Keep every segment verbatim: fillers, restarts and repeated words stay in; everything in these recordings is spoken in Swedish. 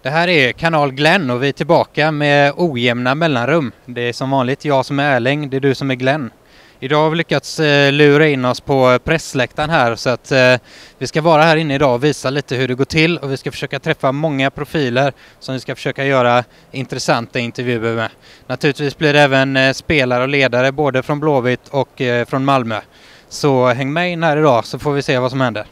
Det här är Kanal Glenn och vi är tillbaka med ojämna mellanrum. Det är som vanligt jag som är Erling, det är du som är Glenn. Idag har vi lyckats eh, lura in oss på pressläktaren här så att eh, vi ska vara här inne idag och visa lite hur det går till och vi ska försöka träffa många profiler som vi ska försöka göra intressanta intervjuer med. Naturligtvis blir det även eh, spelare och ledare både från Blåvitt och eh, från Malmö. Så häng med in här idag så får vi se vad som händer.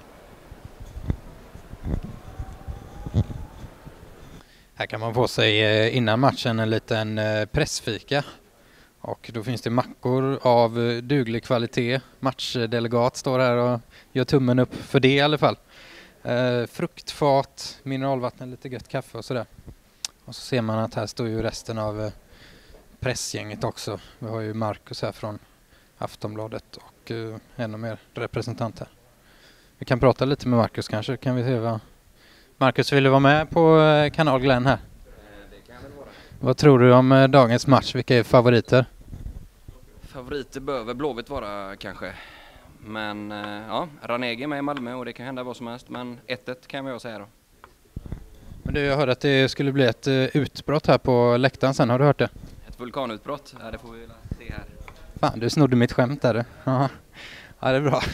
Här kan man få sig innan matchen en liten pressfika. Och då finns det mackor av duglig kvalitet. Matchdelegat står här och gör tummen upp för det i alla fall. Eh, fruktfat, mineralvatten, lite gött kaffe och sådär. Och så ser man att här står ju resten av pressgänget också. Vi har ju Marcus här från Aftonbladet och eh, ännu mer representanter. Vi kan prata lite med Marcus kanske, kan vi se vad... Marcus, vill du vara med på Kanal Glenn här? Det kan väl vara. Vad tror du om dagens match? Vilka är favoriter? Favoriter behöver Blåvitt vara kanske. Men ja, Ranegi är med i Malmö och det kan hända vad som helst. Men ett ett kan jag säga då. Men du, jag hörde att det skulle bli ett utbrott här på läktaren sen. Har du hört det? Ett vulkanutbrott? Ja, det får vi se här. Fan, du snodde mitt skämt där. Ja, ja det är bra.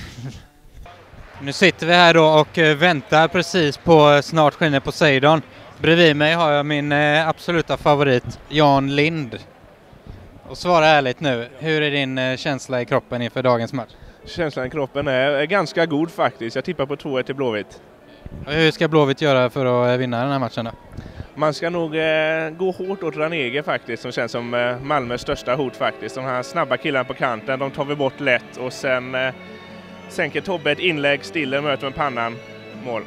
Nu sitter vi här då och väntar precis på snart skiner Poseidon. Bredvid mig har jag min absoluta favorit, Jan Lind. Och svara ärligt nu, hur är din känsla i kroppen inför dagens match? Känslan i kroppen är ganska god faktiskt. Jag tippar på två ett till Blåvitt. Och hur ska Blåvitt göra för att vinna den här matchen då? Man ska nog eh, gå hårt åt Ranegi faktiskt, som känns som eh, Malmös största hot faktiskt. De här snabba killarna på kanten, de tar vi bort lätt och sen... Eh, sänker Tobbe ett inlägg, Stiller möter med pannan, mål.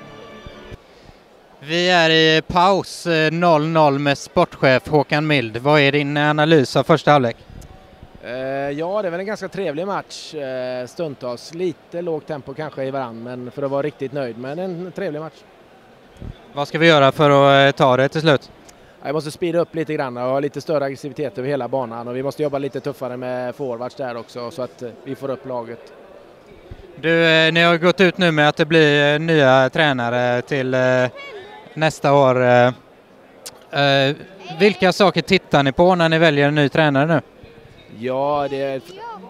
Vi är i paus noll noll med sportchef Håkan Mild. Vad är din analys av första halvlek? Uh, ja, det är väl en ganska trevlig match uh, stundtals. Lite lågt tempo kanske i varann, men för att vara riktigt nöjd. Men en trevlig match. Vad ska vi göra för att ta det till slut? Jag måste speeda upp lite grann och ha lite större aggressivitet över hela banan. Och vi måste jobba lite tuffare med forwards där också så att vi får upp laget. Du, ni har gått ut nu med att det blir nya tränare till eh, nästa år. Eh, eh, vilka saker tittar ni på när ni väljer en ny tränare nu? Ja, det är...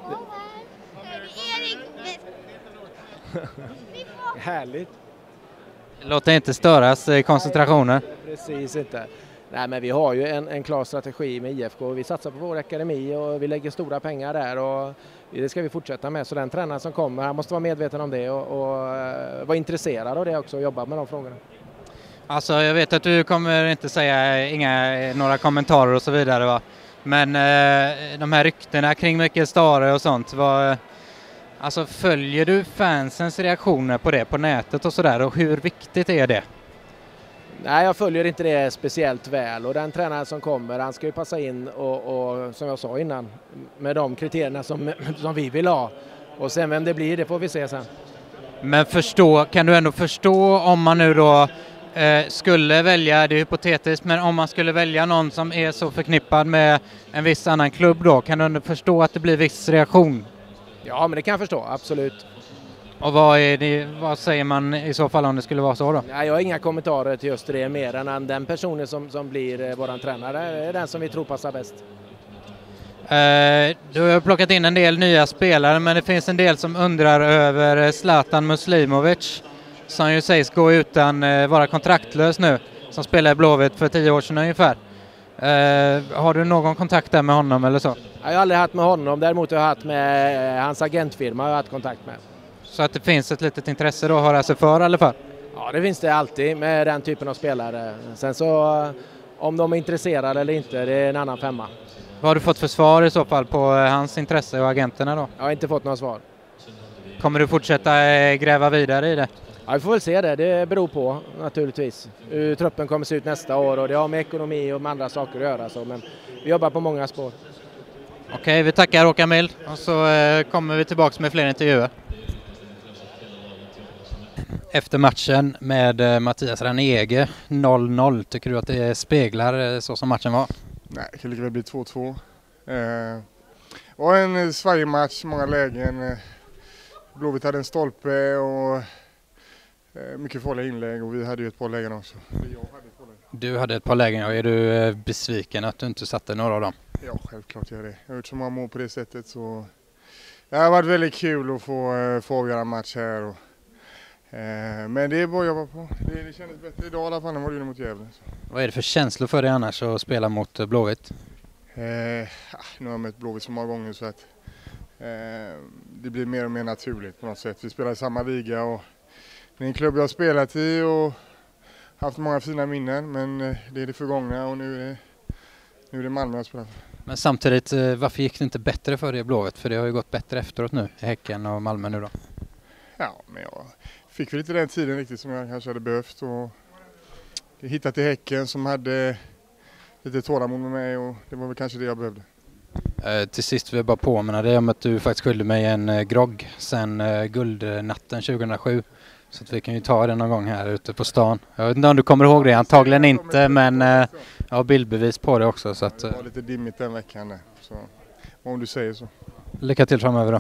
Härligt. Låt det inte störas i koncentrationen. Nej, precis inte. Nej, men vi har ju en, en klar strategi med I F K. Vi satsar på vår akademi och vi lägger stora pengar där och det ska vi fortsätta med. Så den tränaren som kommer, han måste vara medveten om det och, och uh, vara intresserad av det också och jobba med de frågorna. Alltså jag vet att du kommer inte säga inga, några kommentarer och så vidare va? Men uh, de här ryktena kring Mikael Stare och sånt, vad, alltså följer du fansens reaktioner på det på nätet och sådär och hur viktigt är det? Nej, jag följer inte det speciellt väl och den tränaren som kommer, han ska ju passa in och, och som jag sa innan, med de kriterierna som, som vi vill ha. Och sen vem det blir, det får vi se sen. Men förstå, kan du ändå förstå om man nu då eh, skulle välja, det är hypotetiskt, men om man skulle välja någon som är så förknippad med en viss annan klubb då, kan du ändå förstå att det blir viss reaktion? Ja, men det kan jag förstå, absolut. Och vad, är det, vad säger man i så fall om det skulle vara så då? Nej, jag har inga kommentarer till just det mer än att den personen som, som blir våran tränare är den som vi tror passar bäst. Eh, du har plockat in en del nya spelare men det finns en del som undrar över Zlatan Muslimovic som ju sägs gå utan eh, vara kontraktlös nu, som spelar i Blåvitt för tio år sedan ungefär. Eh, har du någon kontakt där med honom eller så? Jag har aldrig haft med honom, däremot har jag haft med eh, hans agentfirma, jag har haft kontakt med. Så att det finns ett litet intresse då att höra sig för i alla fall? Ja, det finns det alltid med den typen av spelare. Sen så om de är intresserade eller inte, det är en annan femma. Vad har du fått för svar i så fall på hans intresse och agenterna då? Jag har inte fått några svar. Kommer du fortsätta gräva vidare i det? Ja, vi får väl se det. Det beror på naturligtvis hur truppen kommer se ut nästa år och det har med ekonomi och med andra saker att göra. Så, men vi jobbar på många spår. Okej, vi tackar Håkan Mild och så eh, kommer vi tillbaka med fler intervjuer. Efter matchen med Mattias Ranegi noll noll, tycker du att det speglar så som matchen var? Nej, det kan lika väl bli två två. Eh, och en Sverige-match, många lägen. Blåvitt hade en stolpe och eh, mycket farliga inlägg och vi hade ju ett par lägen också. Jag hade ett par lägen. Du hade ett par lägen, och är du besviken att du inte satte några av dem? Ja, självklart gör det. Jag har gjort så många mål på det sättet, så det har varit väldigt kul att få, få avgöra en match här. Och, eh, men det är bara att jobba på. Det, det kändes bättre idag i alla fall än vad det gjorde mot Gävle. Vad är det för känslor för dig annars att spela mot Blåvitt? Eh, nu har jag mött Blåvitt så många gånger så att eh, det blir mer och mer naturligt på något sätt. Vi spelar i samma liga och det är en klubb jag har spelat i och haft många fina minnen, men eh, det är det förgångna och nu är det, nu är det Malmö jag spelar för. Men samtidigt, varför gick det inte bättre för det Blåvitt? För det har ju gått bättre efteråt nu, i Häcken och Malmö nu då. Ja, men jag fick väl inte den tiden riktigt som jag kanske hade behövt. Och jag hittade till Häcken som hade lite tålamod med mig och det var väl kanske det jag behövde. Eh, till sist vill jag bara påminna dig om att du faktiskt skyllde mig en eh, grogg sen eh, guldnatten tjugohundrasju. Så att vi kan ju ta det någon gång här ute på stan. Jag vet inte om du kommer ihåg det, antagligen inte, men eh, jag har bildbevis på det också. Så att, eh. Det var lite dimmigt den veckan, så om du säger så. Lycka till framöver då.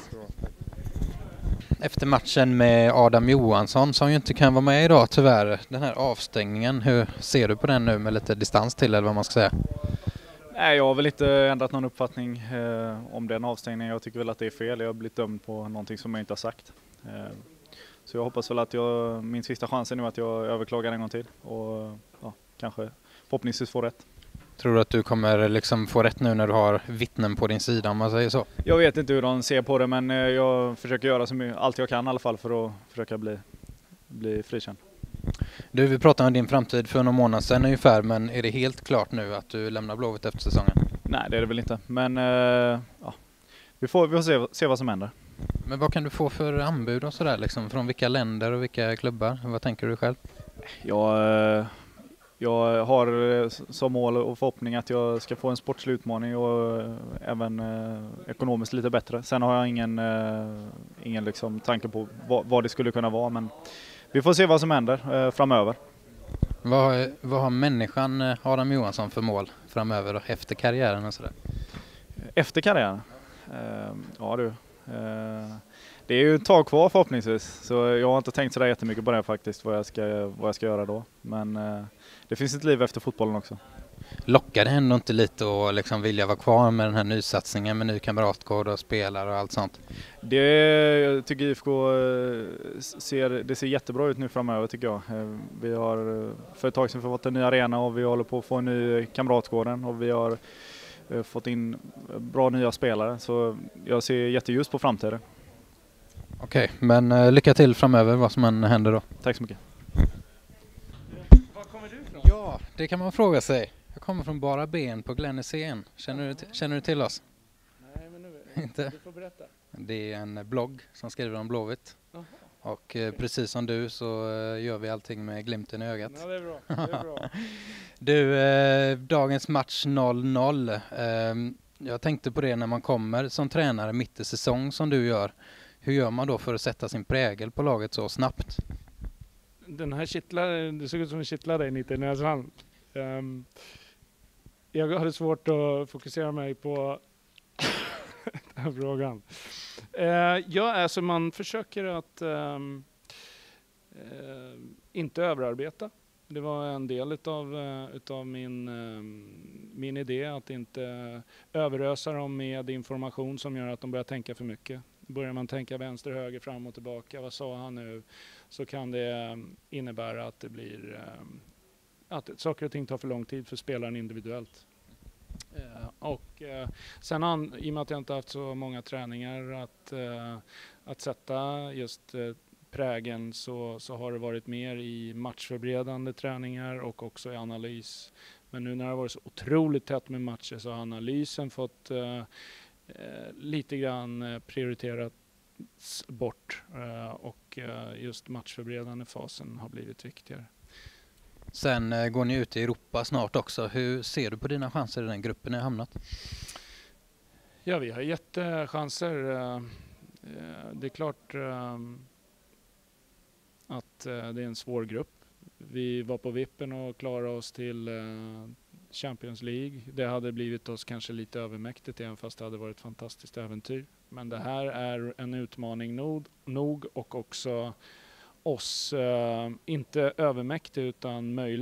Efter matchen med Adam Johansson, som ju inte kan vara med idag tyvärr, den här avstängningen, hur ser du på den nu med lite distans till, eller vad man ska säga? Nej, jag har väl inte ändrat någon uppfattning eh, om den avstängningen. Jag tycker väl att det är fel. Jag har blivit dömd på någonting som jag inte har sagt. Eh, så jag hoppas väl att jag, min sista chans är nu att jag överklagar en gång till och ja, kanske förhoppningsvis får rätt. Tror du att du kommer liksom få rätt nu när du har vittnen på din sida, om man säger så? Jag vet inte hur de ser på det, men jag försöker göra så mycket, allt jag kan i alla fall för att försöka bli, bli frikänd. Du, vi pratade om din framtid för några månader sedan ungefär, men är det helt klart nu att du lämnar Blåvitt efter säsongen? Nej, det är det väl inte, men ja, vi får, vi får se, se vad som händer. Men vad kan du få för anbud och sådär, liksom, från vilka länder och vilka klubbar? Vad tänker du själv? Jag, jag har som mål och förhoppning att jag ska få en sportslig utmaning och även ekonomiskt lite bättre. Sen har jag ingen, ingen liksom tanke på vad, vad det skulle kunna vara, men vi får se vad som händer framöver. Vad, vad har människan Adam Johansson för mål framöver och efter karriären och sådär? Efter karriären? Ja du. Det är ju ett tag kvar förhoppningsvis, så jag har inte tänkt sådär jättemycket på det faktiskt, vad jag ska, vad jag ska göra då. Men det finns ett liv efter fotbollen också. Lockar det ändå inte lite att liksom vilja vara kvar med den här nysatsningen med ny kamratkod och spelare och allt sånt? Det, jag tycker I F K ser, det ser jättebra ut nu framöver tycker jag. Vi har för ett tag sedan fått en ny arena och vi håller på att få en ny kamratgården och vi har fått in bra nya spelare, så jag ser jätteljus på framtiden. Okej, men uh, lycka till framöver vad som än händer då. Tack så mycket. Var kommer du ifrån? Ja, det kan man fråga sig. Jag kommer från Bara Ben på Glennesen. Känner du, känner du till oss? Nej, men nu Inte. Du får berätta. Det är en blogg som skriver om Blåvitt. Aha. Och eh, precis som du så eh, gör vi allting med glimten i ögat. Ja, det är bra. Det är bra. Du, eh, dagens match noll noll. Eh, jag tänkte på det när man kommer som tränare mitt i säsong som du gör. Hur gör man då för att sätta sin prägel på laget så snabbt? Den här kittlar, det såg ut som en kittlar dig lite i näsan. Um, jag hade svårt att fokusera mig på den här frågan. Uh, ja, alltså man försöker att um, uh, inte överarbeta. Det var en del utav, uh, utav min, um, min idé, att inte överösa dem med information som gör att de börjar tänka för mycket. Börjar man tänka vänster, höger, fram och tillbaka, vad sa han nu, så kan det innebära att det blir att saker och ting tar för lång tid för spelaren individuellt. Och sen han, i och med att jag inte haft så många träningar att, att sätta just prägen, så, så har det varit mer i matchförberedande träningar och också i analys. Men nu när det har varit så otroligt tätt med matcher så har analysen fått Eh, lite grann eh, prioriterat bort eh, och eh, just matchförberedande fasen har blivit viktigare. Sen eh, går ni ut i Europa snart också. Hur ser du på dina chanser i den gruppen ni har hamnat? Ja, vi har jättechanser. Eh, eh, det är klart eh, att eh, det är en svår grupp. Vi var på vippen och klarade oss till eh, Champions League. Det hade blivit oss kanske lite övermäktigt, även fast det hade varit ett fantastiskt äventyr. Men det här är en utmaning nog, nog och också oss, eh, inte övermäktig utan möjlig.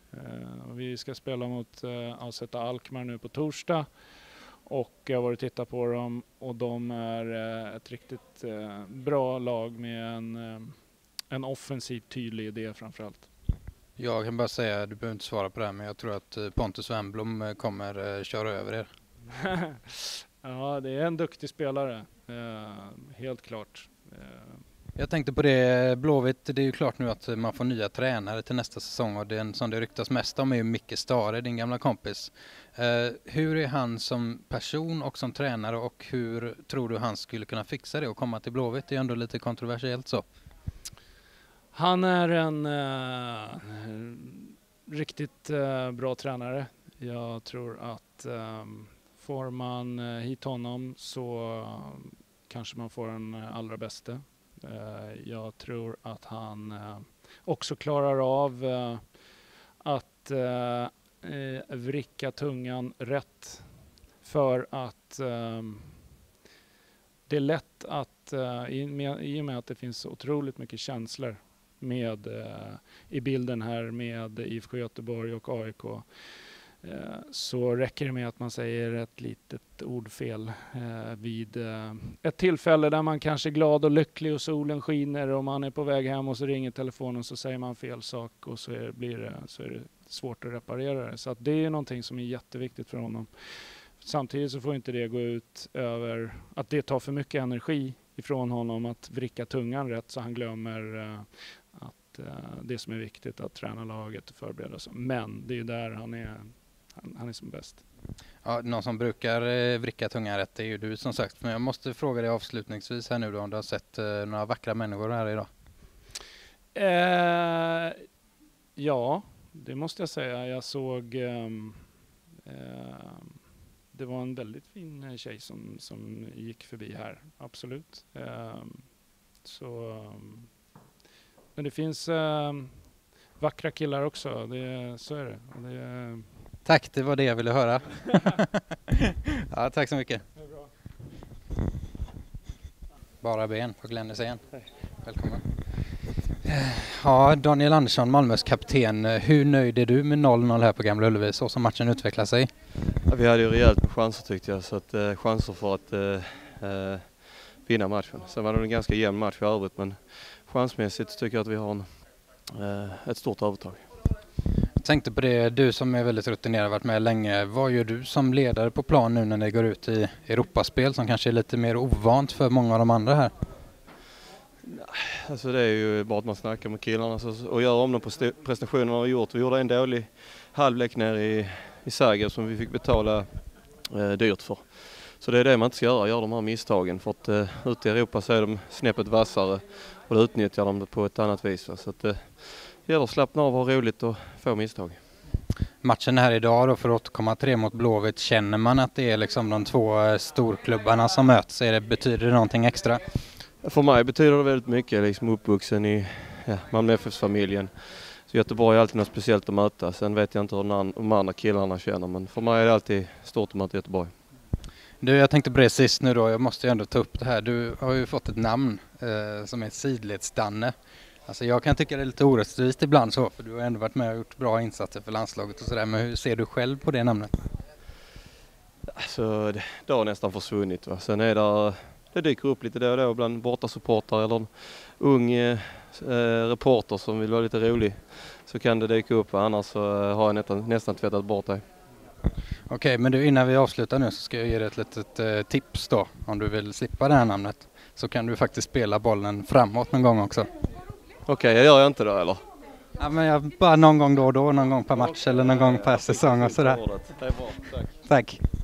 Uh, vi ska spela mot uh, A Z Alkmaar nu på torsdag. Och jag har varit och tittat på dem och de är uh, ett riktigt uh, bra lag med en, uh, en offensiv tydlig idé framförallt. Jag kan bara säga, du behöver inte svara på det här, men jag tror att Pontus Wennblom kommer uh, köra över er. Ja, det är en duktig spelare, uh, helt klart. Uh, Jag tänkte på det, Blåvitt, det är ju klart nu att man får nya tränare till nästa säsong och den som det ryktas mest om är ju Micke Stare, din gamla kompis. Uh, hur är han som person och som tränare och hur tror du han skulle kunna fixa det och komma till Blåvitt? Det är ändå lite kontroversiellt så. Han är en uh, riktigt uh, bra tränare. Jag tror att um, får man uh, hit honom så uh, kanske man får en uh, allra bästa. Uh, jag tror att han uh, också klarar av uh, att uh, uh, vricka tungan rätt för att uh, det är lätt att uh, i, med, i och med att det finns otroligt mycket känslor med uh, i bilden här med I F K Göteborg och A I K. Så räcker det med att man säger ett litet ordfel eh, vid eh, ett tillfälle där man kanske är glad och lycklig och solen skiner och man är på väg hem och så ringer telefonen och så säger man fel sak och så, är, blir det, så är det svårt att reparera det. Så att det är någonting som är jätteviktigt för honom. Samtidigt så får inte det gå ut över att det tar för mycket energi ifrån honom att vricka tungan rätt så han glömmer eh, att eh, det som är viktigt att träna laget och förbereda sig. Men det är där han är Han, han är som bäst. Ja, någon som brukar eh, vricka tungan rätt är ju du som sagt. Men jag måste fråga dig avslutningsvis här nu då, om du har sett eh, några vackra människor här idag? Eh, ja, det måste jag säga. Jag såg um, eh, det var en väldigt fin tjej som, som gick förbi här. Absolut. Eh, så, um, men det finns eh, vackra killar också. Det, så är det. Och det Tack, det var det jag ville höra. Ja, tack så mycket. Bara ben på Glenn Hysén. Välkommen. Ja, Daniel Andersson, Malmös kapten. Hur nöjd är du med noll noll här på Gamla Ullevi så som matchen utvecklar sig? Ja, vi hade ju rejält med chanser tyckte jag, så att eh, chanser för att eh, eh, vinna matchen. Sen var det en ganska jämn match i övrigt, men chansmässigt tycker jag att vi har en, eh, ett stort övertag. Jag tänkte på det, du som är väldigt rutinerad och varit med länge. Vad gör du som ledare på plan nu när ni går ut i Europaspel som kanske är lite mer ovant för många av de andra här? Alltså det är ju bara att man snackar med killarna så, och gör om dem på prestationerna vi gjort. Vi gjorde en dålig halvlek ner i, i Zagreb som vi fick betala eh, dyrt för. Så det är det man inte ska göra, gör de här misstagen. För att eh, ute i Europa så är de snäppet vassare och då utnyttjar de det på ett annat vis. Så att eh, det gäller att slappna av och ha roligt och få misstag. Matchen här idag då, för att återkomma tre mot Blåvitt, känner man att det är liksom de två storklubbarna som möts? Är det, betyder det någonting extra? För mig betyder det väldigt mycket, liksom uppvuxen i ja, Malmö F F-familjen. Så Göteborg är alltid något speciellt att möta. Sen vet jag inte hur de andra killarna känner, men för mig är det alltid stort att möta Göteborg. Du, jag tänkte på det sist nu då, jag måste ju ändå ta upp det här. Du har ju fått ett namn eh, som är Sidledsdanne. Alltså jag kan tycka det är lite orättvist ibland så, för du har ändå varit med och gjort bra insatser för landslaget och sådär. Men hur ser du själv på det namnet? Alltså det, det har nästan försvunnit va. Sen är det, det dyker upp lite då och då bland bortasupportrar eller en ung eh, reporter som vill vara lite rolig. Så kan det dyka upp, annars så har jag nästan, nästan tvättat bort det. Okej, men du, innan vi avslutar nu så ska jag ge dig ett litet eh, tips då. Om du vill slippa det här namnet så kan du faktiskt spela bollen framåt någon gång också. Okej, jag gör jag inte då eller? Ja, men jag, bara någon gång då och då, någon gång per match eller någon gång per säsong och sådär. Det är bra, tack. Tack.